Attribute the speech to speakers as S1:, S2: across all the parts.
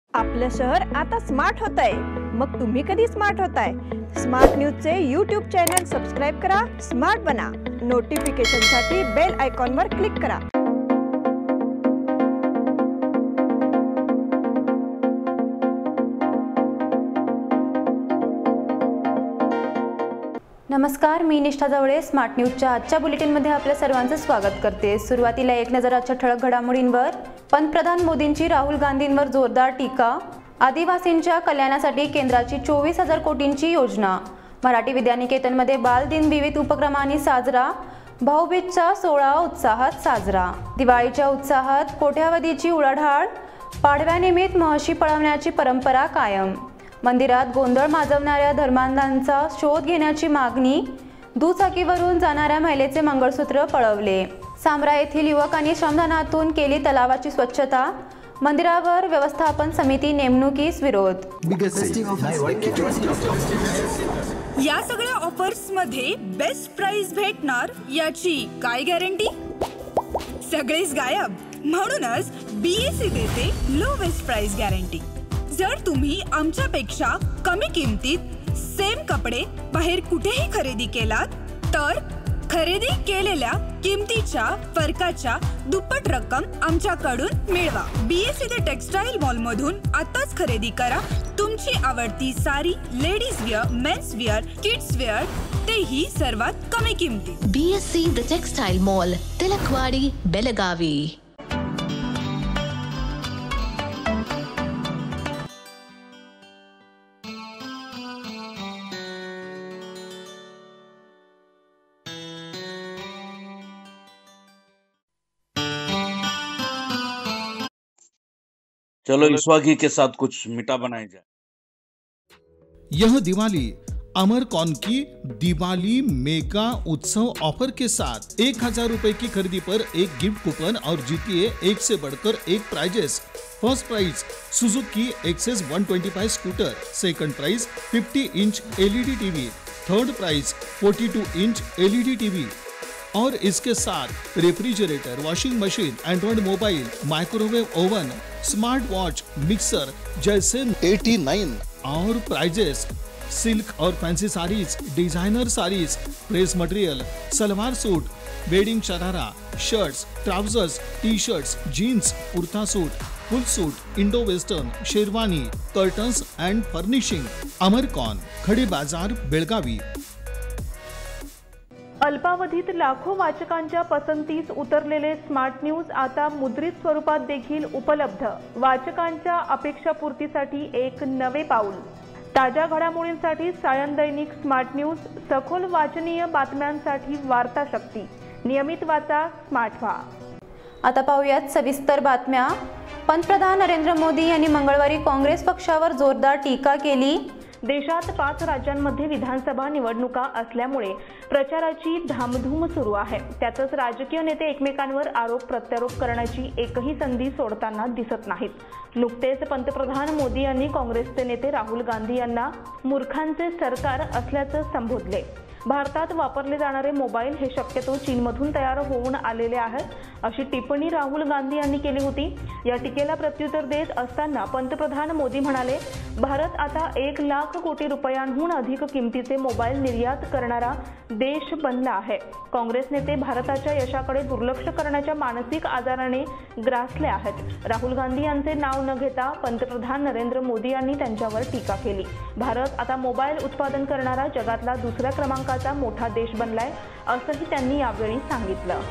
S1: आपलं शहर आता स्मार्ट होत आहे। मग तुम्ही कधी स्मार्ट होताय? स्मार्ट न्यूजचे YouTube चॅनल सबस्क्राइब करा, स्मार्ट बना। नोटिफिकेशनसाठी बेल आयकॉनवर क्लिक करा।
S2: नमस्कार, मी निष्ठा जवळे स्मार्ट न्यूजच्या आजच्या बुलेटिनमध्ये आपल्या सर्वांचं स्वागत करते। सुरुवातीला एक नजर आजच्या ठळक घडामोडींवर। पंतप्रधान मोदींची राहुल गांधींवर जोरदार टीका। आदिवासींच्या कल्याणासाठी केंद्राची 24,000 कोटींची योजना। मराठी विद्यानिकेतनमध्ये बालदिन विविध उपक्रमांनी साजरा। भाऊबीजचा सोहळा उत्साहात साजरा। दिवाळीच्या उत्साहात कोट्यावधीची उलाढाल। पाडव्यानिमित्त म्हशी पळवण्याची परंपरा कायम। मंदिरात गोंधळ माजवणाऱ्या धर्मांधांचा शोध घेण्याची मागणी। दुचाकीवरून जाणाऱ्या महिलेचे मंगळसूत्र पळवले। सांब्रा येथील युवकांनी श्रमदानातून केली तलावाची स्वच्छता। मंदिरावर व्यवस्थापन समिती नेमणुकीस विरोध।
S3: या सगळ्या ऑफर्स मध्ये बेस्ट प्राइस भेटणार याची काय गॅरंटी? सगळेच गायब। म्हणूनच BSE देते लो बेस्ट प्राइस गॅरंटी। जर तुम्ही आमच्यापेक्षा कमी किमतीत सेम कपडे बाहेर कुठेही खरेदी केलात तर खरेदी केलेल्या किमतीच्या फरकाच्या दुप्पट रक्कम आमच्याकडून मिळवा। BSE द टेक्सटाईल मॉल मधून आताच खरेदी करा तुमची आवडती sari, ladies wear, mens wear, kids wear, तेही सर्वात कमी किमतीत।
S4: BSE the textile mall, Tilakwadi, Belagavi.
S5: चलो ईश्वागी के साथ कुछ मीठा बनाया जाए।
S6: यह दिवाली अमरकॉन की दिवाली मेगा उत्सव ऑफर के साथ 1,000 रुपए की खरीदी पर एक गिफ्ट कूपन और जीतिए एक से बढ़कर एक prizes. First prize Suzuki Access 125 scooter, second prize 50 inch LED TV, third prize 42 inch LED TV और इसके साथ refrigerator, washing machine, Android mobile, microwave oven, smart watch, mixer जैसे 89 और प्राइजेस। सिल्क और fancy saris, designer saris, press material, salwar suit, wedding sharara, shirts, trousers, t-shirts, jeans, kurta suit, full suit, Indo western, sherwani, curtains and furnishing. Amarkon, Khadi Bazar, Belagavi.
S7: अल्पावधीत लाखो वाचकांच्या पसंतीस उतरलेले स्मार्ट न्यूज आता मुद्रित स्वरूपात देखील उपलब्ध। वाचकांच्या अपेक्षापूर्तीसाठी एक नवे पाऊल। ताज्या घडामोडींसाठी सायन दैनिक स्मार्ट न्यूज, सखोल वाचनीय बातम्यांसाठी वार्ता शक्ती। नियमित वाचा, स्मार्ट व्हा।
S2: आता पाहूयात सविस्तर बातम्या। पंतप्रधान नरेंद्र मोदी यांनी मंगळवारी काँग्रेस पक्षावर जोरदार टीका केली।
S7: देशात 5 राज्यांमध्ये विधानसभा निवडणुका असल्यामुळे प्रचाराची धामधूम सुरू आहे। त्यातच राजकीय नेते एकमेकांवर आरोप प्रत्यारोप करण्याची एकही संधी सोडताना दिसत नाहीत। नुकतेच पंतप्रधान मोदी यांनी काँग्रेसचे नेते राहुल गांधी यांना मूर्खांचे सरकार असल्याचं संबोधले। भारतात वापरले जाणारे मोबाईल हे शक्यतो चीनमधून तयार होऊन आलेले आहेत, अशी टिप्पणी राहुल गांधी यांनी केली होती। या टीकेला प्रत्युत्तर देत असताना पंतप्रधान मोदी म्हणाले, भारत आता 1,00,000 कोटी रुपयांहून अधिक किमतीचे मोबाईल निर्यात करणारा देश बनला आहे। काँग्रेस नेते भारताच्या यशाकडे दुर्लक्ष करण्याच्या मानसिक आजाराने ग्रासले आहेत। राहुल गांधी यांचे नाव न घेता पंतप्रधान नरेंद्र मोदी यांनी त्यांच्यावर टीका केली। भारत आता मोबाईल उत्पादन करणारा जगातला दुसऱ्या क्रमांकाचा मोठा देश बनलाय, असंही त्यांनी यावेळी सांगितलं।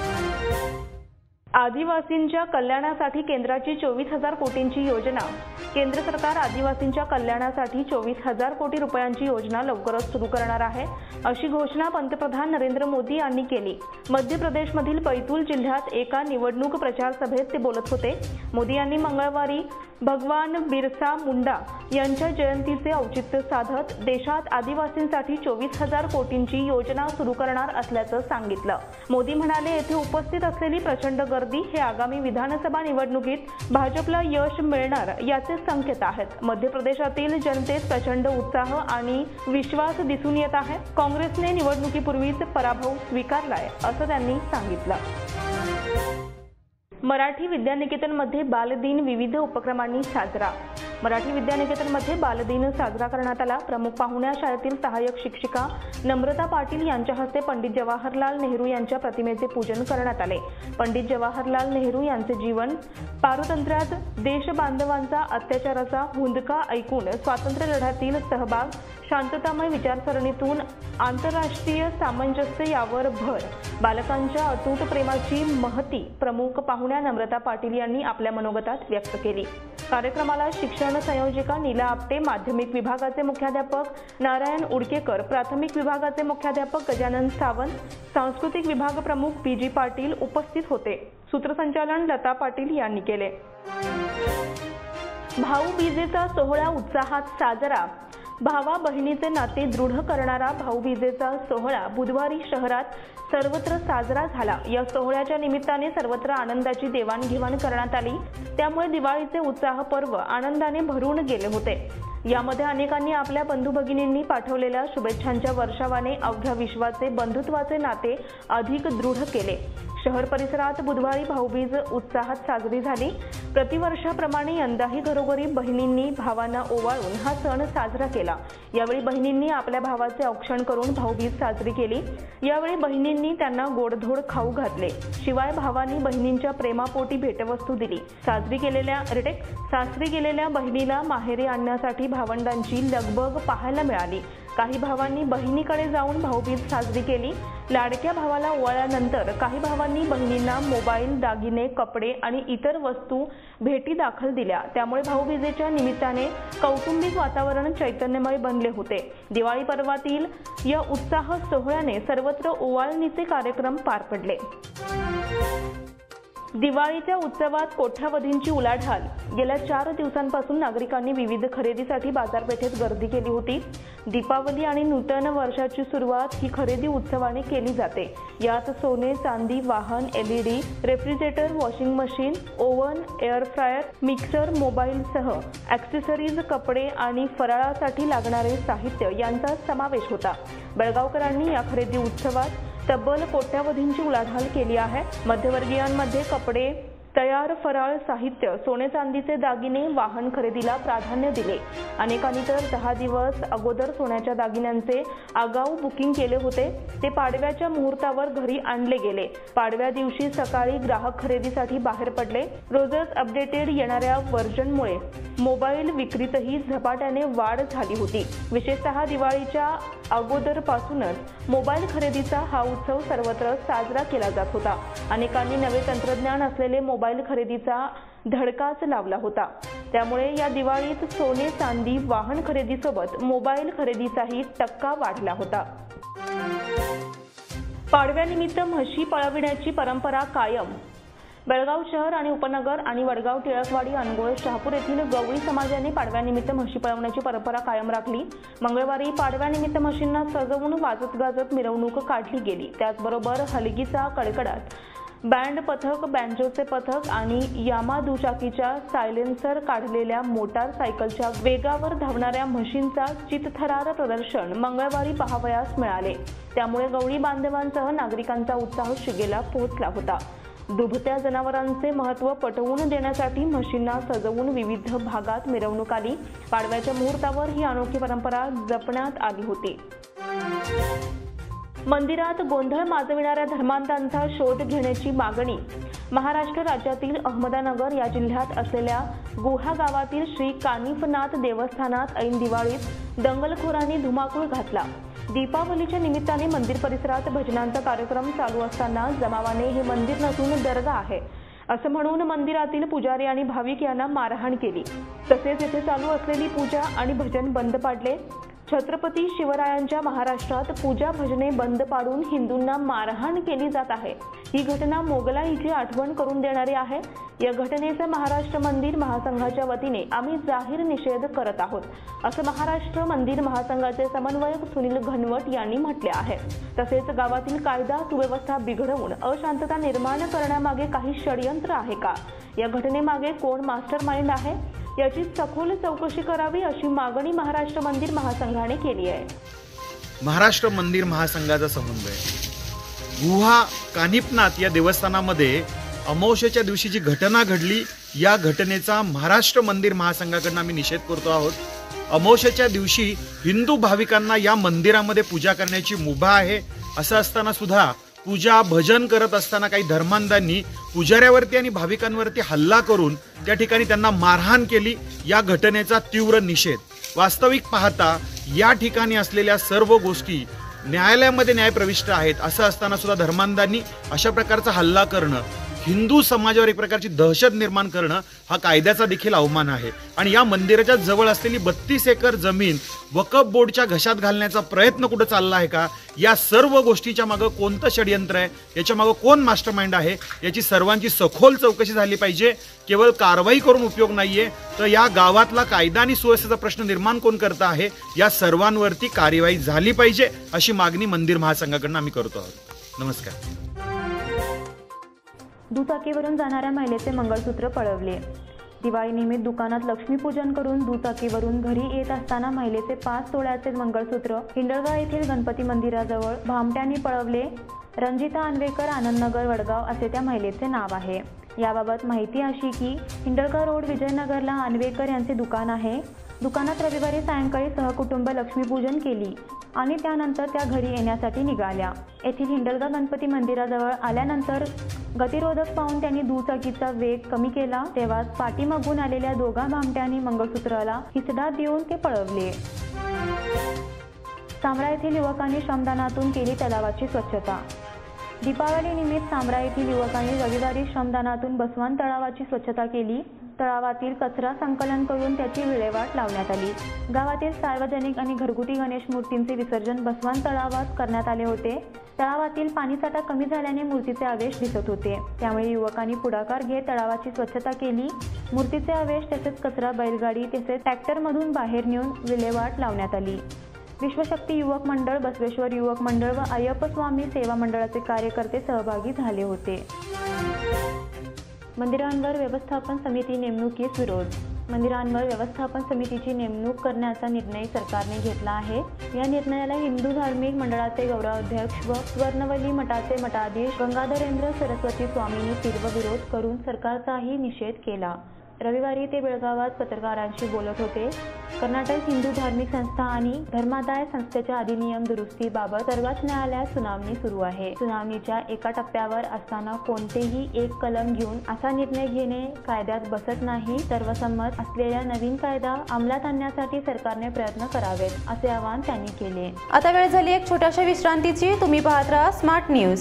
S7: आदिवासींच्या कल्याणासाठी केंद्राची 24,000 कोटींची योजना। केंद्र सरकार आदिवासींच्या कल्याणासाठी 24,000 कोटी रुपयांची योजना लवकरच सुरू करणार आहे, अशी घोषणा पंतप्रधान नरेंद्र मोदी यांनी केली। मध्य प्रदेशमधील बैतूल जिल्ह्यात एका निवडणूक प्रचार सभेत ते बोलत होते। मोदी यांनी मंगळवारी भगवान बिरसा मुंडा यांच्या जयंतीचे औचित्य साधत देशात आदिवासींसाठी 24,000 कोटींची योजना सुरू करणार असल्याचं सांगितलं। मोदी म्हणाले, येथे उपस्थित असलेली प्रचंड गर्दी हे आगामी विधानसभा निवडणुकीत भाजपला यश मिळणार याचे संकेत आहेत। मध्य प्रदेशातील जनतेत प्रचंड उत्साह आणि विश्वास दिसून येत आहे। काँग्रेसने निवडणुकीपूर्वीच पराभव स्वीकारलाय, असं त्यांनी सांगितलं। मराठी विद्यानिकेतनमध्ये बालदिन विविध उपक्रमांनी साजरा. मराठी विद्यानिकेतनमध्ये बालदिन साजरा करण्यात आला. प्रमुख पाहुण्या शाळेतील सहाय्यक शिक्षिका नम्रता पाटील यांच्या हस्ते पंडित जवाहरलाल नेहरू यांच्या प्रतिमेचे पूजन करण्यात आले. पंडित जवाहरलाल नेहरू यांचे जीवन, पारतंत्र्यात देशबांधवांचा अत्याचाराचा हुंदका ऐकून स्वातंत्र्य लढ्यातील सहभाग, शांततामय विचारसरणीतून आंतरराष्ट्रीय सामंजस्य यावर भर, बालकांच्या अतूट प्रेमाची महती प्रमुख पाहुण्या नम्रता पाटील यांनी आपल्या मनोगतात व्यक्त केली. कार्यक्रमाला शिक्षण संयोजिका नीला आपटे, माध्यमिक विभागाचे मुख्याध्यापक नारायण उडकेकर, प्राथमिक विभागाचे मुख्याध्यापक गजानन सावंत, सांस्कृतिक विभाग प्रमुख पी.जी. पाटील उपस्थित होते. सूत्रसंचालन लता पाटील यांनी केले. भाऊबीजेचा सोहळा उत्साहात साजरा. भावा बहिणीचे नाते दृढ करणारा भाऊबीजेचा सोहळा बुधवारी शहरात सर्वत्र साजरा झाला. या सोहळ्याच्या निमित्ताने सर्वत्र आनंदाची देवाणघेवाण करण्यात आली. त्यामुळे दिवाळीचे उत्साह पर्व आनंदाने भरून गेले होते. यामध्ये अनेकांनी आपल्या बंधू भगिनींनी पाठवलेल्या शुभेच्छांच्या वर्षावाने अवघ्या विश्वाचे बंधुत्वाचे नाते अधिक दृढ केले. शहर परिसरात बुधवारी भाऊबीज उत्साहात साजरी झाली. प्रतिवर्षाप्रमाणे यंदाही घरोघरी बहिणींनी भावांना ओवाळून हा सण साजरा केला. यावेळी बहिणींनी आपल्या भावाचे औक्षण करून भाऊबीज साजरी केली. यावेळी बहिणींनी त्यांना गोडधोड खाऊ घातले. शिवाय भावांनी बहिणींच्या प्रेमापोटी भेटवस्तू दिली. सासरी गेलेल्या बहिणीला माहेरी आणण्यासाठी भावंडांची लगबग पाहायला मिळाली. काही भावांनी बहिणीकडे जाऊन भाऊबीज साजरी केली. लाडक्या भावाला ओवाळल्यानंतर काही भावांनी बहिणींना मोबाईल, दागिने, कपडे आणि इतर वस्तू भेटी दाखल दिल्या. त्यामुळे भाऊबीजेच्या निमित्ताने कौटुंबिक वातावरण चैतन्यमय बनले होते. दिवाळी पर्वातील या उत्साह सोहळ्याने सर्वत्र ओवाळणीचे कार्यक्रम पार पडले. दिवाळीच्या उत्सवात कोट्यावधींची उलाढाल. गेल्या 4 दिवसांपासून नागरिकांनी विविध खरेदीसाठी बाजारपेठेत गर्दी केली होती. दीपावली आणि नूतन वर्षाची सुरुवात ही खरेदी उत्सवाने केली जाते. यात सोने, चांदी, वाहन, LED, refrigerator, washing machine, oven, air fryer, mixer, मोबाईलसह ॲक्सेसरीज, कपडे आणि फराळासाठी लागणारे साहित्य यांचा समावेश होता. बेळगावकरांनी या खरेदी उत्सवात तब्बल कोट्यावधींची उलाढाल केली आहे. मध्यमवर्गीयांमध्ये कपडे, तयार फराळ साहित्य, सोने चांदीचे दागिने, वाहन खरेदीला प्राधान्य दिले. अनेकांनी तर 10 दिवस अगोदर सोन्याच्या दागिन्यांचे आगाऊ बुकिंग केले होते. ते पाडव्याच्या मुहूर्तावर घरी आणले गेले. पाडव्या दिवशी सकाळी ग्राहक खरेदीसाठी बाहेर पडले. रोजच अपडेटेड येणाऱ्या व्हर्जनमुळे मोबाईल विक्रीतही झपाट्याने वाढ झाली होती. विशेषतः दिवाळीच्या अगोदरपासूनच मोबाईल खरेदीचा हा उत्सव सर्वत्र साजरा केला जात होता. अनेकांनी नवे तंत्रज्ञान असलेले मोबाईल खरेदीचा धडकाच लावला होता. त्यामुळे या दिवाळीत सोने, चांदी, वाहन खरेदीसोबत मोबाईल खरेदीचाही टक्का वाढला होता. पाडव्यानिमित्त म्हशी पळविण्याची परंपरा कायम. बेळगाव शहर आणि उपनगर आणि वडगाव, टिळकवाडी, अनगोळ, शहापूर येथील गवळी समाजाने पाडव्यानिमित्त म्हशी पळवण्याची परंपरा कायम राखली. मंगळवारी पाडव्यानिमित्त म्हशींना सजवून वाजत गाजत मिरवणूक काढली गेली. त्याचबरोबर हलगीचा कडकडाट, बँड पथक, बँजोचे पथक आणि यामा दुचाकीच्या सायलेन्सर काढलेल्या मोटार सायकलच्या वेगावर धावणाऱ्या म्हशींचा चितथरार प्रदर्शन मंगळवारी पाहावयास मिळाले. त्यामुळे गवळी बांधवांसह नागरिकांचा उत्साह शिगेला पोहोचला होता. दुभत्या जनावरांचे महत्त्व पटवून देण्यासाठी म्हशींना सजवून विविध भागात मिरवणूक आली. पाडव्याच्या मुहूर्तावर ही अनोखी परंपरा जपण्यात आली होती. मंदिरात गोंधळ माजविणाऱ्या धर्मांधांचा शोध घेण्याची मागणी. महाराष्ट्र राज्यातील अहमदनगर या जिल्ह्यात असलेल्या गुहा गावातील श्री कानिफनाथ देवस्थानात ऐन दिवाळीत दंगलखोरांनी धुमाकूळ घातला. दीपावलीच्या निमित्ताने मंदिर परिसरात भजनांचा कार्यक्रम चालू असताना जमावाने हे मंदिर नसून दर्गा आहे असं म्हणून मंदिरातील पुजारी आणि भाविक यांना मारहाण केली. तसेच येथे चालू असलेली पूजा आणि भजन बंद पाडले. छत्रपती शिवरायांच्या महाराष्ट्रात पूजा भजने बंद पाडून हिंदूंना मारहाण केली जात आहे. ही घटना मोगलाईची आठवण करून देणारी आहे. या घटनेचा महाराष्ट्र मंदिर महासंघाच्या वतीने आम्ही जाहीर निषेध करत आहोत असं महाराष्ट्र मंदिर महासंघाचे समन्वयक सुनील घनवट यांनी म्हटले आहे. तसेच गावातील कायदा सुव्यवस्था बिघडवून अशांतता निर्माण करण्यामागे काही षडयंत्र आहे का? या घटनेमागे कोण मास्टर माइंड आहे याची सखोल चौकशी करावी अशी मागणी महाराष्ट्र मंदिर महासंघाने केली आहे.
S8: महाराष्ट्र मंदिर महासंघाचा समन्वय गुहा कानिफनाथ या देवस्थानामध्ये अमावस्येच्या दिवशी जी घटना घडली या घटनेचा महाराष्ट्र मंदिर महासंघाकडून आम्ही निषेध करतो आहोत. अमावस्येच्या दिवशी हिंदू भाविकांना या मंदिरामध्ये पूजा करण्याची मुभा आहे. असं असताना सुद्धा पूजा भजन करत असताना काही धर्मांधांनी पुजाऱ्यावरती आणि भाविकांवरती हल्ला करून त्या ठिकाणी त्यांना मारहाण केली. या घटनेचा तीव्र निषेध. वास्तविक पाहता या ठिकाणी असलेल्या सर्व गोष्टी न्यायालयामध्ये न्यायप्रविष्ट आहेत. असं असताना सुद्धा धर्मांधांनी अशा प्रकारचा हल्ला करणं, हिंदू समाजावर एक प्रकारची दहशत निर्माण करणं हा कायद्याचा देखील अवमान आहे. आणि या मंदिराच्या जवळ असलेली 32 एकर जमीन वक्फ बोर्डच्या घशात घालण्याचा प्रयत्न कुठं चालला आहे का? या सर्व गोष्टीच्या मागं कोणतं षडयंत्र आहे, याच्या मागं कोण मास्टरमाइंड आहे, याची सर्वांची सखोल चौकशी झाली पाहिजे. केवळ कारवाई करून उपयोग नाहीये, तर या गावातला कायदा आणि सुव्यवस्थेचा प्रश्न निर्माण कोण करत आहे या सर्वांवरती कार्यवाही झाली पाहिजे, अशी मागणी मंदिर महासंघाकडून आम्ही करतो आहोत. नमस्कार.
S7: दुचाकीवरून जाणाऱ्या महिलेचे मंगळसूत्र पळवले. दिवाळीनिमित्त दुकानात लक्ष्मीपूजन करून दुचाकीवरून घरी येत असताना महिलेचे 5 तोळ्याचे मंगळसूत्र हिंडलगा येथील गणपती मंदिराजवळ भामट्यांनी पळवले. रंजिता अन्वेकर, आनंदनगर, वडगाव असे त्या महिलेचे नाव आहे. याबाबत माहिती अशी की हिंडलगा रोड विजयनगरला अन्वेकर यांचे दुकान आहे. दुकानात रविवारी सायंकाळी सहकुटुंब लक्ष्मीपूजन केली आणि त्यानंतर त्या घरी येण्यासाठी निघाल्या. येथील हिंडलगा गणपती मंदिराजवळ आल्यानंतर गतिरोधक पाहून त्यांनी दुचाकीचा वेग कमी केला. तेव्हाच पाठीमागून आलेल्या दोघा भामट्यांनी मंगळसूत्राला हिसडा देऊन ते पळवले. सांब्रा येथील युवकांनी श्रमदानातून केली तलावाची स्वच्छता. दीपावलीनिमित्त सांब्रा येथील युवकांनी रविवारी श्रमदानातून बसवान तळावाची स्वच्छता केली. तळावातील कचरा संकलन करून त्याची विल्हेवाट लावण्यात आली. गावातील सार्वजनिक आणि घरगुती गणेश मूर्तींचे विसर्जन बसवान तळावात करण्यात आले होते. तळावातील पाणीसाठा कमी झाल्याने मूर्तीचे अवशेष दिसत होते. त्यामुळे युवकांनी पुढाकार घेत तळावाची स्वच्छता केली. मूर्तीचे अवशेष तसेच कचरा बैलगाडी तसेच ट्रॅक्टरमधून बाहेर नेऊन विल्हेवाट लावण्यात आली. विश्वशक्ती युवक मंडळ, बसवेश्वर युवक मंडळ व अय्यप्प स्वामी सेवा मंडळाचे कार्यकर्ते सहभागी झाले होते. मंदिरांवर व्यवस्थापन समिती नेमणुकीस विरोध. मंदिरांवर व्यवस्थापन समितीची नेमणूक करण्याचा निर्णय सरकारने घेतला आहे. या निर्णयाला हिंदू धार्मिक मंडळाचे गौरवाध्यक्ष व स्वर्णवली मठाचे मठाधीश गंगाधरेंद्र सरस्वती स्वामींनी तीव्र विरोध करून सरकारचाही निषेध केला. रविवारी ते बेळगावात पत्रकारांशी बोलत होते. कर्नाटक हिंदू धार्मिक संस्था आणि धर्मादाय संस्थेच्या अधिनियम दुरुस्तीबाबत सर्वोच्च न्यायालयात सुनावणी सुरू आहे. सुनावणीच्या एका टप्प्यावर असताना कोणतेही एक कलम घेऊन असा निर्णय घेणे कायद्यात बसत नाही. सर्वसंमत असलेला नवीन कायदा अंमलात आणण्यासाठी सरकारने प्रयत्न करावेत, असे आवाहन त्यांनी केले.
S2: आता वेळ झाली एक छोट्याशा विश्रांतीची. तुम्ही पाहत राहा स्मार्ट न्यूज.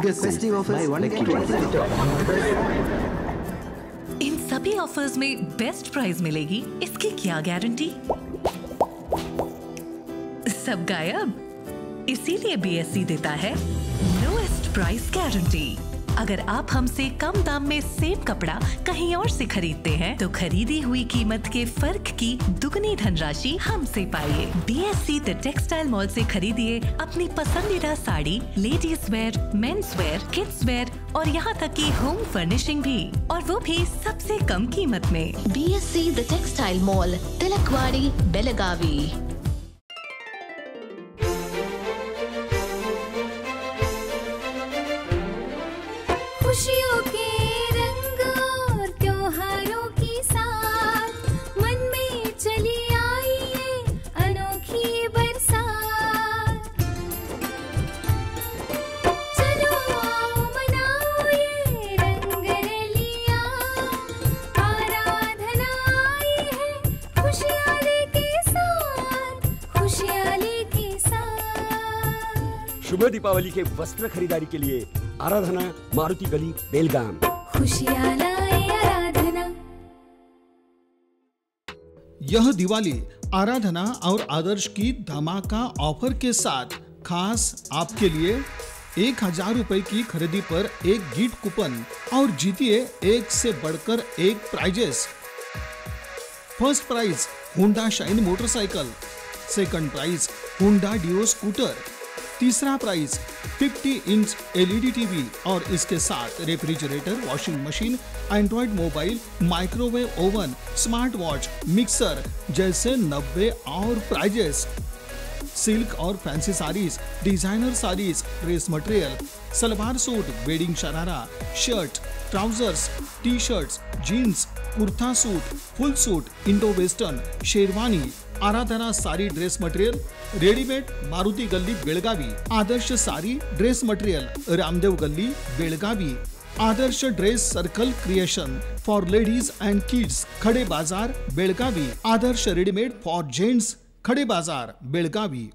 S9: इन सभी ऑफर्स में बेस्ट प्राइस मिलेगी, इसकी क्या गारंटी? सब गायब, इसीलिए BSC देता है लोएस्ट प्राइस गारंटी. अगर आप हमसे कम दाम में सेम कपड़ा कहीं और से खरीदते हैं तो खरीदी हुई कीमत के फर्क की दुगनी धनराशि हमसे पाइए. BSC द टेक्सटाइल मॉल से खरीदिए अपनी पसंदीदा sari, ladies wear, mens wear, kids wear और यहाँ तक की होम फर्निशिंग भी, और वो भी सबसे कम कीमत में.
S4: BSC the textile mall, Tilakwadi, Belagavi.
S10: खुशियों के रंग और त्योहारों की साथ मन में चली आई है अनोखी बरसात. चलो आओ मनाओ ये रंग रलियां, आराधना आई है खुशियाँ लेके साथ, खुशियाँ लेके साथ.
S11: शुभ दीपावली के वस्त्र खरीदारी के लिए आराधना, मारुति गली, बेलगाम.
S10: खुशियाँ लाए आराधना.
S6: यह दिवाली आराधना और आदर्श की धमाका ऑफर के साथ खास आपके लिए 1000 रुपए की खरीदी पर एक गिफ्ट कूपन और जीतिए एक से बढ़कर एक prizes. First prize Honda Shine motorcycle, second prize Honda Dio scooter, तीसरा प्राइज 50 इंच LED टीवी और इसके साथ refrigerator, washing machine, Android mobile, microwave oven, smart watch, mixer जैसे 90 और प्राइजेस. सिल्क और fancy saris, designer saris, dress material, salwar suit, wedding sharara, shirt, trousers, t-shirts, jeans, kurta suit, full suit, Indo western, sherwani, Aradhana sari dress material, readymade, Maruti Galli Belagavi, Adarsh sari dress material, Ramdev Galli Belagavi, Adarsh dress circle creation for ladies and kids, Khade Bazar Belagavi, Adarsh readymade for gents, Khade Bazar Belagavi.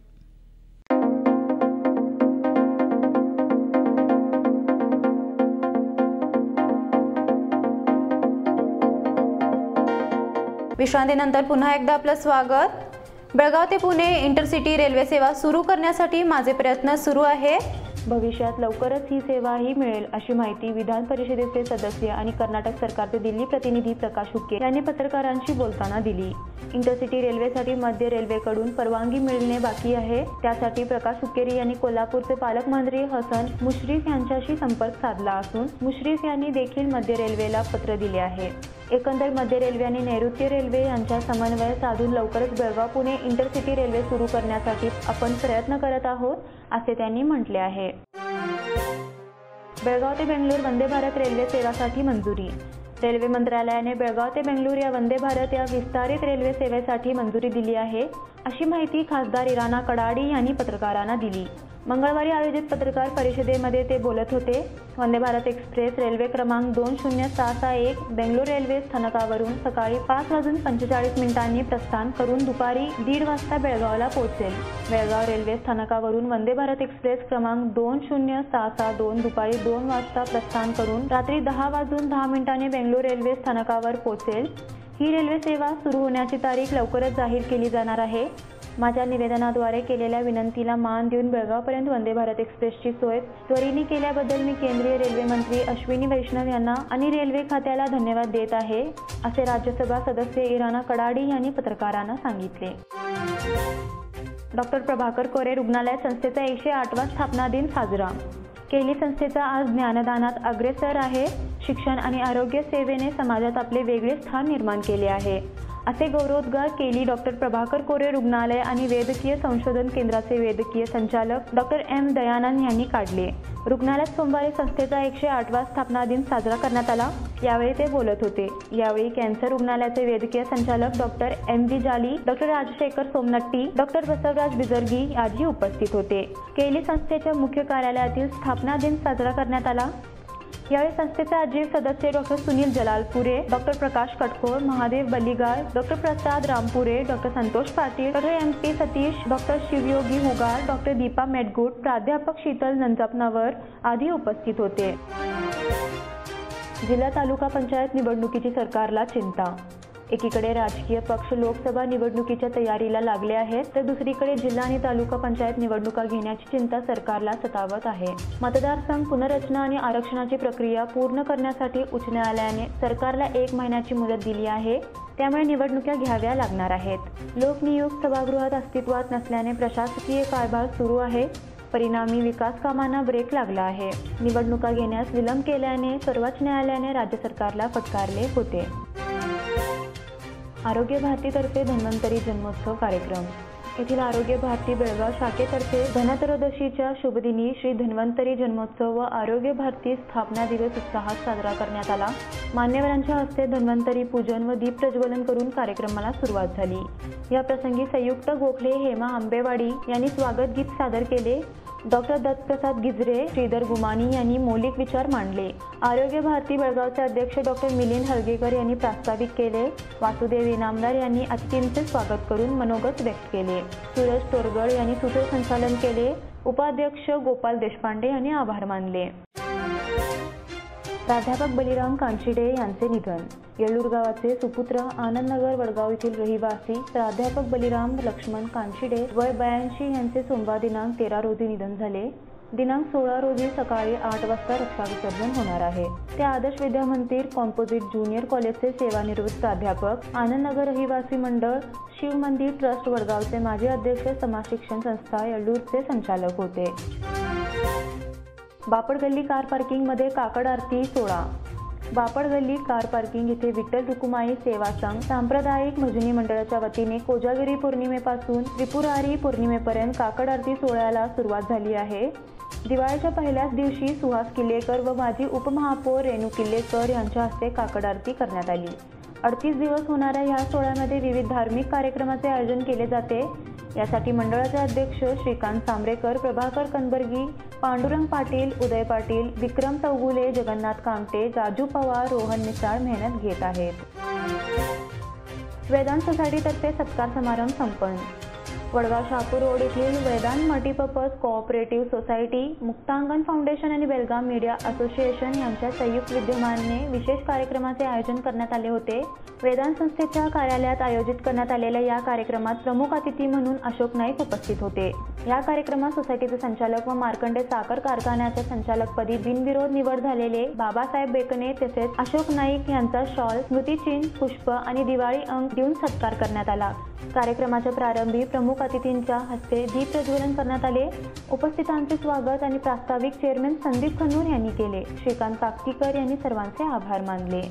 S2: विश्रांतीनंतर पुन्हा एकदा आपलं स्वागत। बेळगाव ते Pune intercity railway सेवा सुरू करण्यासाठी माझे प्रयत्न सुरू आहे।
S7: भविष्यात लवकरच ही सेवाही मिळेल अशी माहिती विधान परिषदेचे सदस्य आणि कर्नाटक सरकारचे दिल्ली प्रतिनिधी प्रकाश हुक्के यांनी पत्रकारांशी बोलताना दिली। इंटरसिटी रेल्वेसाठी मध्य रेल्वेकडून परवानगी मिळणे बाकी आहे। त्यासाठी प्रकाश हुक्केरी यांनी कोल्हापूरचे पालकमंत्री हसन मुश्रीफ यांच्याशी संपर्क साधला असून मुश्रीफ यांनी देखील मध्य रेल्वेला पत्र दिले आहे। एकंदर मध्य रेल्वे आणि नैऋत्य रेल्वे यांच्या समन्वय साधून लवकरच बेळगाव पुणे इंटरसिटी रेल्वे सुरू करण्यासाठी आपण प्रयत्न करत आहोत असे त्यांनी म्हटले आहे। बेळगाव ते बेंगळूर वंदे भारत रेल्वे सेवेसाठी मंजुरी। रेल्वे मंत्रालयाने बेळगाव ते बेंगळूर या वंदे भारत या विस्तारित रेल्वे सेवेसाठी मंजुरी दिली आहे अशी माहिती खासदार इराना कडाडी यांनी पत्रकारांना दिली। मंगळवारी आयोजित पत्रकार परिषदेमध्ये ते बोलत होते। वंदे भारत एक्सप्रेस रेल्वे क्रमांक 20661 बेंगळूर रेल्वे स्थानकावरून सकाळी 5:45 प्रस्थान करून दुपारी 1:30 वाजता बेळगावला पोहोचेल। बेळगाव रेल्वे स्थानकावरून वंदे भारत एक्सप्रेस क्रमांक 20662 दुपारी 2 वाजता प्रस्थान करून रात्री 10:10 बेंगळूर रेल्वे स्थानकावर पोहोचेल। ही रेल्वे सेवा सुरू होण्याची तारीख लवकरच जाहीर केली जाणार आहे। माझ्या निवेदनाद्वारे केलेल्या विनंतीला मान देऊन बेळगावपर्यंत वंदे भारत एक्सप्रेसची सोय त्वरित केल्याबद्दल मी केंद्रीय रेल्वे मंत्री अश्विनी वैष्णव यांना आणि रेल्वे खात्याला धन्यवाद देत आहे असे राज्यसभा सदस्य इराना कडाडी यांनी पत्रकारांना सांगितले। डॉक्टर प्रभाकर कोरे रुग्णालय संस्थेचा 108वा स्थापना दिन साजरा। केली संस्थेचा आज ज्ञानदानात अग्रेसर आहे। शिक्षण आणि आरोग्य सेवेने समाजात आपले वेगळे स्थान निर्माण केले आहे असे गौरवोद्गार केली डॉक्टर प्रभाकर कोरे रुग्णालय आणि वैद्यकीय संशोधन केंद्राचे वैद्यकीय संचालक डॉक्टर एम दयानंद यांनी काढले। रुग्णालयात सोमवारी संस्थेचा 108वा स्थापना दिन साजरा करण्यात आला। यावेळी ते बोलत होते। यावेळी कॅन्सर रुग्णालयाचे वैद्यकीय संचालक doctor M G Jali, doctor Rajashekhar Somanatti, doctor Basavaraj Bijargi आदी उपस्थित होते। केली संस्थेच्या मुख्य कार्यालयातील स्थापना दिन साजरा करण्यात आला। यावेळी संस्थेचे आजीव सदस्य doctor Sunil Jalalpure, doctor Prakash Katkor, Mahadev Balligar, doctor Prasad Rampure, doctor Santosh Patil, doctor M P Satish, doctor Shivayogi Hugar, doctor Deepa Medgut, प्राध्यापक शीतल नंजपनवर आदी उपस्थित होते। जिल्हा तालुका पंचायत निवडणुकीची सरकारला चिंता। एकीकडे राजकीय पक्ष लोकसभा निवडणुकीच्या तयारीला लागले आहेत तर दुसरीकडे जिल्हा आणि तालुका पंचायत निवडणुका घेण्याची चिंता सरकारला सतावत आहे। मतदारसंघ पुनर्रचना आणि आरक्षणाची प्रक्रिया पूर्ण करण्यासाठी उच्च न्यायालयाने सरकारला 1 महिन्याची मुदत दिली आहे। त्यामुळे निवडणुका घ्याव्या लागणार आहेत। लोकनियुक्त सभागृहात अस्तित्वात नसल्याने प्रशासकीय कारभार सुरू आहे। परिणामी विकास कामांना ब्रेक लागला आहे। निवडणुका घेण्यास विलंब केल्याने सर्वोच्च न्यायालयाने राज्य सरकारला फटकारले होते। आरोग्य भारतीतर्फे धन्वंतरी जन्मोत्सव कार्यक्रम। येथील आरोग्य भारती बेळगाव शाखेतर्फे धनत्रयोदशीच्या शुभदिनी श्री धन्वंतरी जन्मोत्सव व आरोग्य भारती स्थापना दिवस उत्साहात साजरा करण्यात आला। मान्यवरांच्या हस्ते धन्वंतरी पूजन व दीप प्रज्वलन करून कार्यक्रमाला सुरुवात झाली। या प्रसंगी संयुक्त गोखले, हेमा आंबेवाडी यांनी स्वागत गीत सादर केले। डॉक्टर दत्तप्रसाद गिजरे, श्रीधर गुमानी यांनी मौलिक विचार मांडले। आरोग्य भारती बेळगावचे अध्यक्ष डॉक्टर मिलिंद हळगेकर यांनी प्रास्ताविक केले। वासुदेव इनामदार यांनी अतिथींचे स्वागत करून मनोगत व्यक्त केले। सूरज तोरगड यांनी सूत्रसंचालन केले। उपाध्यक्ष गोपाल देशपांडे यांनी आभार मानले। प्राध्यापक बलिराम कानशिडे यांचे निधन। येळूर गावाचे सुपुत्र आनंदनगर वडगाव येथील रहिवासी प्राध्यापक बलिराम लक्ष्मण कानशिडे वय 82 यांचे सोमवार दिनांक 13 रोजी निधन झाले। दिनांक 16 रोजी सकाळी 8 वाजता रक्षा विसर्जन होणार आहे। ते आदर्श विद्या मंदिर कॉम्पोजिट ज्युनियर कॉलेजचे सेवानिवृत्त प्राध्यापक, आनंदनगर रहिवासी मंडळ, शिव मंदिर ट्रस्ट वडगावचे माजी अध्यक्ष, समाज शिक्षण संस्था येळूरचे संचालक होते। बापड गल्ली कार पार्किंग मध्ये काकड आरती सोहळा। बापड गल्ली कार पार्किंग येथे विठ्ठल रुकुमाई सेवा संघ सांप्रदायिक भजनी मंडळाच्या वतीने कोजागिरी पौर्णिमेपासून त्रिपुरारी पौर्णिमेपर्यंत काकड आरती सोहळ्याला सुरुवात झाली आहे। दिवाळीच्या पहिल्याच दिवशी सुहास किल्लेकर व माजी उपमहापौर रेणू किल्लेकर यांच्या हस्ते काकड आरती करण्यात आली। 38 दिवस होणाऱ्या या सोहळ्यामध्ये विविध धार्मिक कार्यक्रमाचे आयोजन केले जाते। यासाठी मंडळाचे अध्यक्ष श्रीकांत सांबरेकर, प्रभाकर कनबर्गी, पांडुरंग पाटील, उदय पाटील, विक्रम चौगुले, जगन्नाथ कामटे, राजू पवार, रोहन मिसाळ मेहनत घेत आहेत। वेदांत सोसायटीतर्फे सत्कार समारंभ संपन्न। वडगाव शहापूर रोड येथील Vedant multipurpose cooperative society, Muktangan foundation आणि बेलगाम मीडिया असोसिएशन यांच्या संयुक्त विद्यमाने विशेष कार्यक्रमाचे आयोजन करण्यात आले होते। वेदांत संस्थेच्या कार्यालयात आयोजित करण्यात आलेल्या या कार्यक्रमात प्रमुख अतिथी म्हणून अशोक नाईक उपस्थित होते। या कार्यक्रमात सोसायटीचे संचालक व मार्कंडे साखर कारखान्याच्या संचालकपदी बिनविरोध निवड झालेले बाबासाहेब बेकने तसेच अशोक नाईक यांचा शॉल, स्मृतिचिन्ह, पुष्प आणि दिवाळी अंक देऊन सत्कार करण्यात आला। कार्यक्रमाच्या प्रारंभी प्रमुख अतिथींच्या हस्ते दीप प्रज्वलन करण्यात आले। उपस्थितांचे स्वागत आणि प्रास्ताविक चेअरमन संदीप खन्नूर यांनी केले। श्रीकांत काकतीकर यांनी सर्वांचे आभार मानले।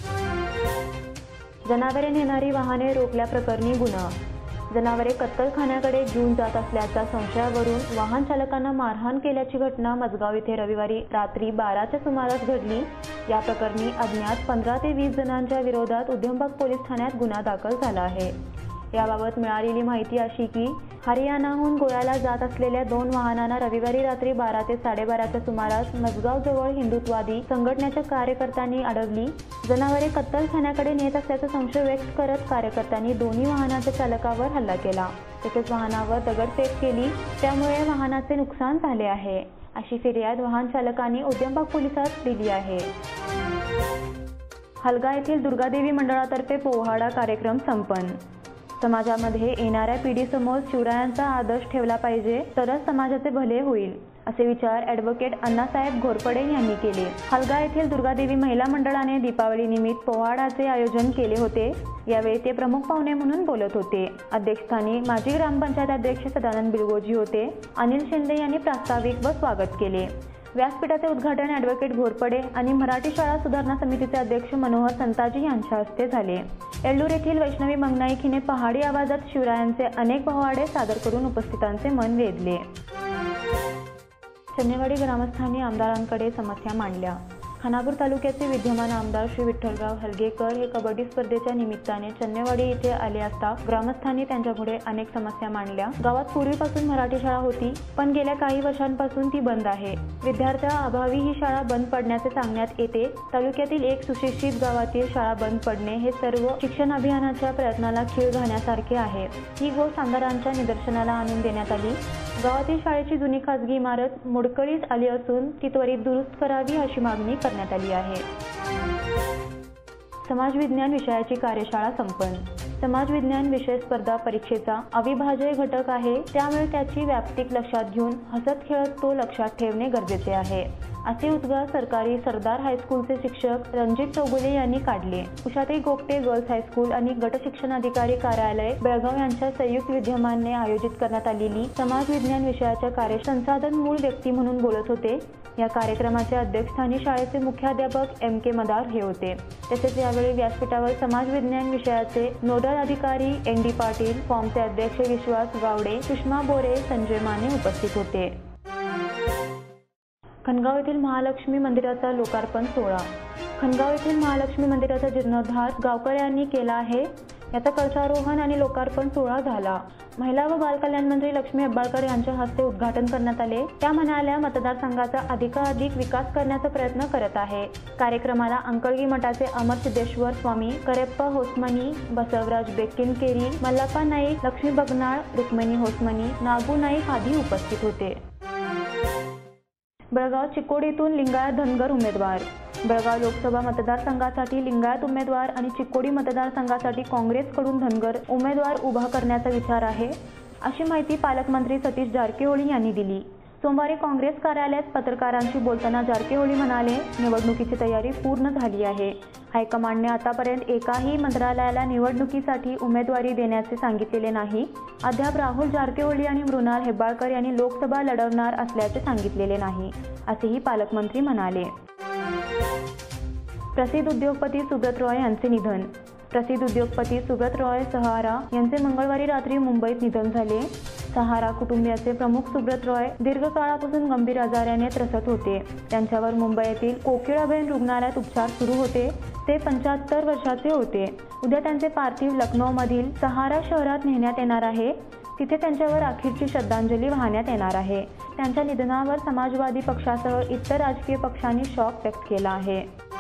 S7: जनावरे नेणारी वाहने रोखल्याप्रकरणी गुन्हा। जनावरे कत्तलखान्याकडे घेऊन जात असल्याच्या संशयावरून वाहन चालकांना मारहाण केल्याची घटना मजगाव येथे रविवारी रात्री 12च्या सुमारास घडली। या प्रकरणी अज्ञात 15 ते 20 जणांच्या विरोधात उद्यमबाग पोलीस ठाण्यात गुन्हा दाखल झाला आहे। याबाबत मिळालेली माहिती अशी की हरियाणाहून गोव्याला जात असलेल्या 2 वाहनांना रविवारी रात्री 12 ते 12:30च्या सुमारास मजगाव जवळ हिंदुत्ववादी संघटनेच्या कार्यकर्त्यांनी अडवली। जनावरे कत्तलखान्याकडे नेत असल्याचा संशय व्यक्त करत कार्यकर्त्यांनी दोन्ही वाहनाच्या चालकावर हल्ला केला। तसेच वाहनावर दगडफेक केली, त्यामुळे वाहनाचे नुकसान झाले आहे, अशी फिर्याद वाहन चालकांनी उद्यमबाग पोलिसात दिली आहे। हलगा येथील दुर्गादेवी मंडळातर्फे पोवाडा कार्यक्रम संपन्न। समाजामध्ये येणाऱ्या पिढीसमोर शिवरायांचा आदर्श ठेवला पाहिजे, तरच समाजाचे भले होईल, असे विचार ॲडव्होकेट अण्णासाहेब घोरपडे यांनी केले। हलगा येथील दुर्गादेवी महिला मंडळाने दीपावलीनिमित्त पोवाडाचे आयोजन केले होते। यावेळी ते प्रमुख पाहुणे म्हणून बोलत होते। अध्यक्षस्थानी माजी ग्रामपंचायत अध्यक्ष सदानंद बिलगोजी होते। अनिल शिंदे यांनी प्रास्ताविक व स्वागत केले। व्यासपीठाचे उद्घाटन ॲडव्होकेट घोरपडे आणि मराठी शाळा सुधारणा समितीचे अध्यक्ष मनोहर संताजी यांच्या हस्ते झाले। येल्लूर येथील वैष्णवी मंगनाईक हिने पहाडी आवाजात शिवरायांचे अनेक पोवाडे सादर करून उपस्थितांचे मन वेधले। चन्नेवाडी ग्रामस्थांनी आमदारांकडे समस्या मांडल्या। खानापूर तालुक्याचे विद्यमान आमदार श्री विठ्ठलराव हलगेकर हे कबड्डी स्पर्धेच्या निमित्ताने चन्नेवाडी येथे आले असता ग्रामस्थांनी त्यांच्यापुढे अनेक समस्या मांडल्या। गावात पूर्वीपासून मराठी शाळा होती, पण गेल्या काही वर्षांपासून ती बंद आहे। विद्यार्थ्यांअभावी ही शाळा बंद पडण्याचे सांगण्यात येते। तालुक्यातील एक सुशिक्षित गावातील शाळा बंद पडणे हे सर्व शिक्षण अभियानाच्या प्रयत्नाला खीळ घालण्यासारखे आहे। ही गोष्ट आमदारांच्या निदर्शनाला आणून देण्यात आली। गावातील शाळेची जुनी खासगी इमारत मोडकळीस आली असून ती त्वरित दुरुस्त करावी अशी मागणी करण्यात आली आहे। समाज विज्ञान विषयाची कार्यशाळा संपन्न। समाज विज्ञान विषय स्पर्धा परीक्षेचा अविभाज्य घटक आहे, त्यामुळे त्याची व्याप्ती लक्षात घेऊन हसत खेळत तो लक्षात ठेवणे गरजेचे आहे, असे उद्गार सरकारी सरदार हायस्कूलचे शिक्षक रणजित चौगुले यांनी काढले। उषाताई गोगटे गर्ल्स हायस्कूल आणि गट शिक्षण अधिकारी कार्यालय बेळगाव यांच्या संयुक्त विद्यमाने आयोजित करण्यात आलेली समाज विज्ञान विषयाच्या कार्यसंसाधन मूळ व्यक्ती म्हणून बोलत होते। या कार्यक्रमाच्या अध्यक्षस्थानी शाळेचे मुख्याध्यापक MK मदार हे होते। तसेच यावेळी व्यासपीठावर समाज विज्ञान विषयाचे नोडल अधिकारी ND पाटील, फॉर्मचे अध्यक्ष विश्वास गावडे, सुषमा बोरे, संजय माने उपस्थित होते। खणगाव येथील महालक्ष्मी मंदिराचा लोकार्पण सोहळा। खणगाव येथील महालक्ष्मी मंदिराचा जीर्णोद्धार गावकऱ्यांनी केला आहे। याचा कळसारोहण आणि लोकार्पण सोहळा झाला। महिला व बालकल्याण मंत्री लक्ष्मी हेब्बाळकर यांच्या हस्ते उद्घाटन करण्यात आले। त्या म्हणाल्या, मतदारसंघाचा अधिकाधिक विकास करण्याचा प्रयत्न करत आहे। कार्यक्रमाला अंकळगी मठाचे अमर सिद्धेश्वर स्वामी, करेप्पा होसमनी, बसवराज बेक्किनकेरी, मल्लाप्पा नाईक, लक्ष्मी बगनाळ, रुक्मिणी होसमनी, नागू नाईक आदी उपस्थित होते। बेळगाव चिकोडीतून लिंगायत धनगर उमेदवार। बेळगाव लोकसभा मतदारसंघासाठी लिंगायत उमेदवार आणि चिकोडी मतदारसंघासाठी काँग्रेसकडून धनगर उमेदवार उभा करण्याचा विचार आहे, अशी माहिती पालकमंत्री सतीश जारकिहोळी यांनी दिली। सोमवारी काँग्रेस कार्यालयात पत्रकारांशी बोलताना जारकिहोळी म्हणाले, निवडणुकीची तयारी पूर्ण झाली आहे। हायकमांडने आतापर्यंत एकाही मंत्रालयाला निवडणुकीसाठी उमेदवारी देण्याचे सांगितलेले नाही। अद्याप राहुल जारकिहोळी आणि मृणाल हेब्बाळकर यांनी लोकसभा लढवणार असल्याचे सांगितलेले नाही, असेही पालकमंत्री म्हणाले। प्रसिद्ध उद्योगपती सुब्रत रॉय यांचे निधन. प्रसिद्ध उद्योगपती सुब्रत रॉय सहारा यांचे मंगळवारी रात्री मुंबईत निधन झाले. सहारा कुटुंबियाचे प्रमुख सुब्रत रॉय दीर्घकाळापासून गंभीर आजाराने त्रसत होते. त्यांच्यावर मुंबईतील कोकिळाबेन रुग्णालयात उपचार सुरू होते. ते 75 वर्षाचे होते. उद्या त्यांचे पार्थिव लखनौमधील सहारा शहरात नेण्यात येणार आहे. तिथे त्यांच्यावर अखेरची श्रद्धांजली वाहण्यात येणार आहे. त्यांच्या निधनावर समाजवादी पक्षासह इतर राजकीय पक्षांनी शोक व्यक्त केला आहे.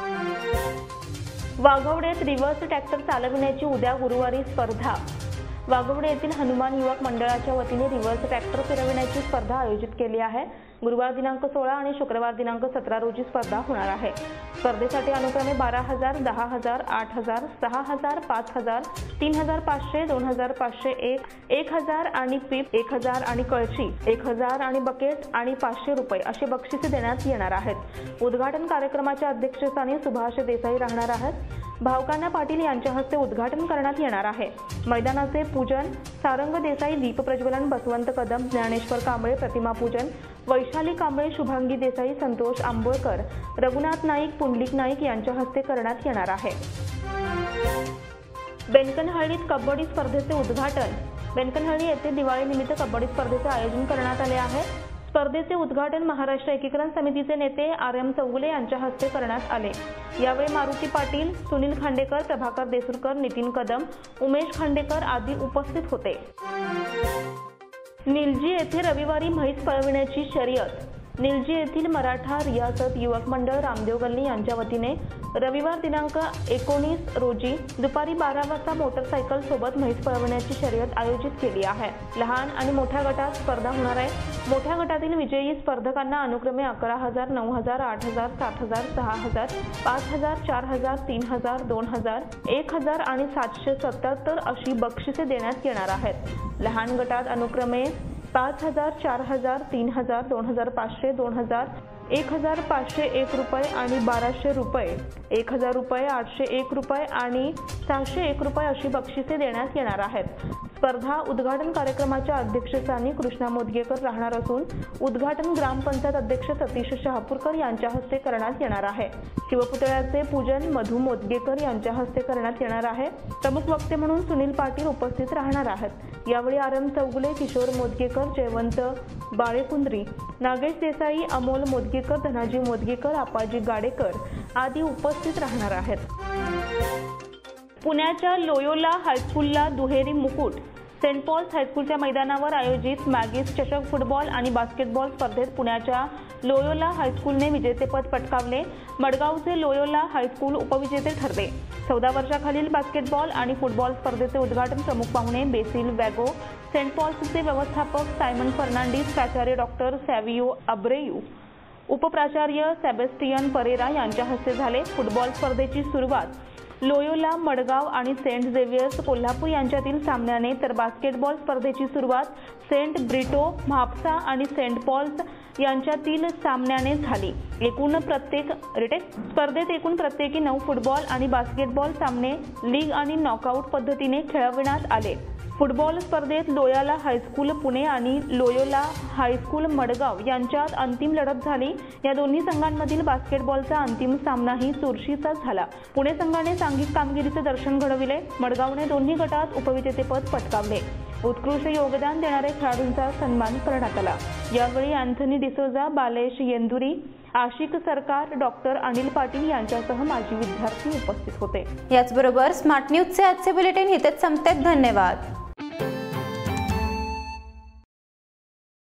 S7: वाघवडेत रिव्हर्स ट्रॅक्टर चालविण्याची उद्या गुरुवारी स्पर्धा. वाघवडे येथील हनुमान युवक मंडळाच्या वतीने रिव्हर्स ट्रॅक्टर फिरविण्याची स्पर्धा आयोजित केली आहे. गुरुवार दिनांक 16 आणि शुक्रवार दिनांक 17 रोजी स्पर्धा होणार आहे. स्पर्धेसाठी अनुक्रमे 12,000, 10,000, 8,000, 6,000, 5,000, 3,500, 2,501, 1,000 आणि पीप 1,000 आणि कळशी 1,000 आणि बकेट आणि 500 रुपये अशी बक्षिसे देण्यात येणार आहेत. उद्घाटन कार्यक्रमाच्या अध्यक्षस्थानी सुभाष देसाई राहणार आहेत. भावकाना पाटील यांच्या हस्ते उद्घाटन करण्यात येणार आहे. मैदानाचे पूजन सारंग देसाई, दीप प्रज्वलन, बसवंत कदम, ज्ञानेश्वर कांबळे, प्रतिमा पूजन, वैशाली कांबळे, शुभांगी देसाई, संतोष आंबोळकर, रघुनाथ नाईक, पुंडलिक नाईक यांच्या हस्ते करण्यात येणार आहे. बेनकनहळ्ळीत कबड्डी स्पर्धेचे उद्घाटन. बेनकनहळ्ळी येथे दिवाळीनिमित्त कबड्डी स्पर्धेचे आयोजन करण्यात आले आहे. स्पर्धेचे उद्घाटन महाराष्ट्र एकीकरण समितीचे नेते RM चौगुले यांच्या हस्ते करण्यात आले. यावेळी मारुती पाटील, सुनील खांडेकर, प्रभाकर देसुरकर, नितीन कदम, उमेश खांडेकर आदी उपस्थित होते. निलजी येथे रविवारी म्हैस पळविण्याची शर्यत. निलजी येथील मराठा रियासत युवक मंडळ रामदेव गल्ली यांच्या वतीने रविवार दिनांक 19 रोजी दुपारी 12 वाजता मोटरसायकल सोबत म्हैस पळविण्याची शर्यत आयोजित केली आहे. लहान आणि मोठ्या गटात स्पर्धा होणार आहे. मोठ्या गटातील विजयी स्पर्धकांना अनुक्रमे 11,000, 9,000, 8,000, 7,000, 6,000, 5,000, 4,000, 3,000, 2,000, 1,000 आणि 777 अशी बक्षिसे देण्यात येणार आहेत. लहान गटात अनुक्रमे 5,000, 4,000, 3,000, 2,500, 2,000, 1,501 रुपये आणि 1,200 रुपये, 1,000 रुपये, 801 रुपये आणि 601 रुपये अशी बक्षिसे देण्यात येणार आहेत. स्पर्धा उद्घाटन कार्यक्रमाच्या अध्यक्षस्थानी कृष्णा मोदगेकर राहणार असून उद्घाटन ग्रामपंचायत अध्यक्ष सतीश शहापूरकर यांच्या हस्ते करण्यात येणार आहे. शिवपुतळ्याचे पूजन मधु मोदगेकर यांच्या हस्ते करण्यात येणार आहे. प्रमुख वक्ते म्हणून सुनील पाटील उपस्थित राहणार आहेत. यावेळी RM चौगुले, किशोर मोदगेकर, जयवंत बाळेकुंद्री, नागेश देसाई, अमोल मोदगेकर, धनाजी मोदगेकर, आपाजी गाडेकर आदी उपस्थित राहणार आहेत. पुण्याच्या लोयोला हायस्कूलला दुहेरी मुकुट. सेंट पॉल्स हायस्कूलच्या मैदानावर आयोजित मॅगीज चषक फुटबॉल आणि बास्केटबॉल स्पर्धेत पुण्याच्या लोयोला हायस्कूलने विजेतेपद पटकावले. मडगावचे लोयोला हायस्कूल उपविजेते ठरले. 14 वर्षाखालील बास्केटबॉल आणि फुटबॉल स्पर्धेचे उद्घाटन प्रमुख पाहुणे बेसिल वॅगो, सेंट पॉल्सचे व्यवस्थापक सायमन फर्नांडिस, प्राचार्य डॉक्टर सॅव्हियो अब्रेयू, उपप्राचार्य सेबॅस्टियन परेरा यांच्या हस्ते झाले. फुटबॉल स्पर्धेची सुरुवात लोयोला मडगाव आणि सेंट झेवियर्स कोल्हापूर यांच्यातील सामन्याने तर बास्केटबॉल स्पर्धेची सुरुवात सेंट ब्रिटो म्हापसा आणि सेंट पॉल्स यांच्यातील सामन्याने झाली. स्पर्धेत एकूण प्रत्येकी 9 फुटबॉल आणि बास्केटबॉल सामने लीग आणि नॉकआउट पद्धतीने खेळविण्यात आले. फुटबॉल स्पर्धेत लोयोला हायस्कूल पुणे आणि लोयोला हायस्कूल मडगाव यांच्यात अंतिम लढत झाली. या दोन्ही संघांमधील बास्केटबॉलचा अंतिम सामनाही चुरशीचा झाला. पुणे संघाने सांघिक कामगिरीचे दर्शन घडविले. मडगावने दोन्ही गटात उपविजेतेपद पटकावले. उत्कृष्ट योगदान देणाऱ्या खेळाडूंचा सन्मान करण्यात आला. यावेळी अँथनी डिसोजा, बालेश येंदुरी, आशिक सरकार, डॉक्टर अनिल पाटील यांच्यासह माजी विद्यार्थी उपस्थित होते.
S2: याचबरोबर स्मार्ट न्यूजचे आजचे बुलेटिन इथेच संपते. धन्यवाद.